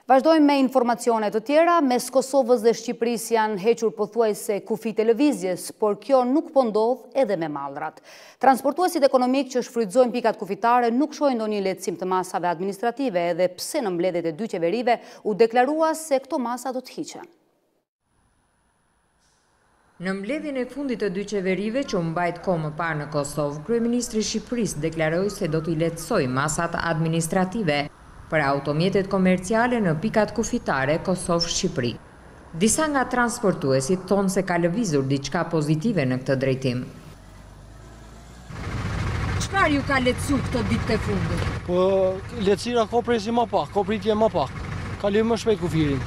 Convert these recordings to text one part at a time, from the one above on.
Vazhdojmë me informacione të tjera, mes Kosovës dhe Shqipërisë janë hequr pothuajse kufi televizjes, por kjo nuk po ndodh edhe me mallrat. Transportuesit ekonomik që shfrytëzojnë pikat kufitare nuk shohin ndonjë lehtësim të masave administrative, edhe pse në mbledhjet e dy qeverive u deklarua se këto masa do të hiqen. Në mbledhjen e fundit të dy qeverive që u mbajt kohë më parë në Kosovë, kryeministri i Shqipërisë deklaroi se do t'i lehtësojë masat administrative për automjetet komerciale në pikat kufitare Kosovë-Shqipëri. Disa nga transportuesit thonë se ka lëvizur diçka pozitive në këtë drejtim. Çfarë ju ka lehtësuar këto ditë të fundit? Po, lehtësira ka presi më pak, ka pritje më pak. Kalojmë më shpejt kufirin.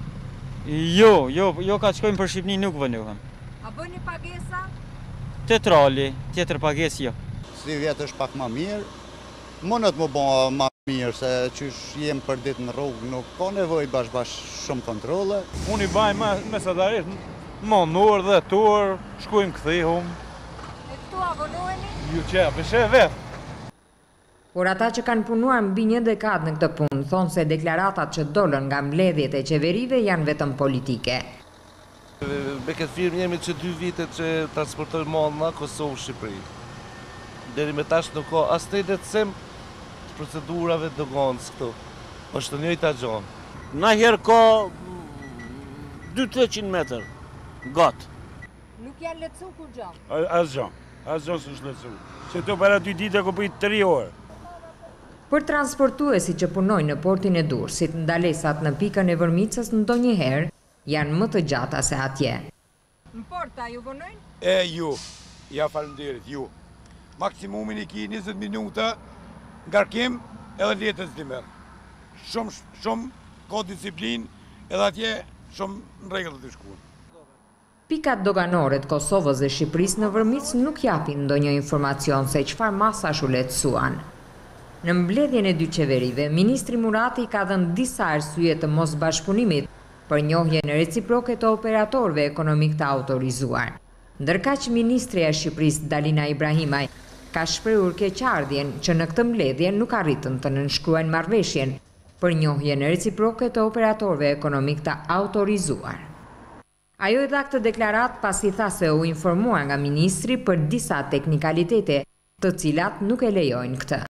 Jo, ka shkojmë për Shqipëni nuk vënohem. A bëni pagesa? Teatrali, tjetër pagesë jo. Si vjetë është pak më mirë, mënët më bo më mirë, se qysh jem për ditë në rrugë, nuk ka nevoj bashkë shumë kontrole. Unë i baj mesatarisht, monur dhe tur, shkujmë këthihum. E këtu avonoheni? Ju që, përshë vetë. Por ata që kanë punuar mbi një dekadë në këtë punë, thonë se deklaratat që dolën nga mbledhjet e qeverive janë vetëm politike. Me këtë firmë jemi që 2 vite që transportojnë malë nga Kosovë-Shqipëri. Deri me tash nuk ka as të lehtësim të procedurave doganës këtu. Është të njëjta gjonë. Na herë ka 200-300 metër, gatë. Nuk janë lehtësu kur gjo? As gjonë së shletësu. Që të para 2 ditë e ku pëjtë 3 orë. Për transportuesit që punojnë në portin e Durrësit, ndalesat në pikën e Vërmicës ndonjëherë janë më të gjata se atje. Në porta ju vonojnë? Ja faleminderit, ju. Maksimumin i ki 20 minuta, ngarkim edhe letës dimer. Shumë ka disiplin edhe atje shumë në regullë të shkuën. Pikat doganore të Kosovës dhe Shqipërisë në Vërmicë nuk japin ndonjë informacion se çfarë masash u lehtësuan. Në mbledhjen e dy qeverive, ministri Murati ka dhënë disa arsye të mos bashkëpunimit për njohjen reciproke të operatorëve ekonomik të autorizuar. Ndërkaq ministrja e Shqipërisë Dalina Ibrahimaj ka shprehur keqardhjen që në këtë mbledhje nuk arritën të nënshkruajnë marrëveshjen për njohjen reciproke të operatorëve ekonomik të autorizuar. Ajo e dha këtë deklarat pasi tha se u informua nga ministri për disa teknikalitete të cilat nuk e lejojnë këtë.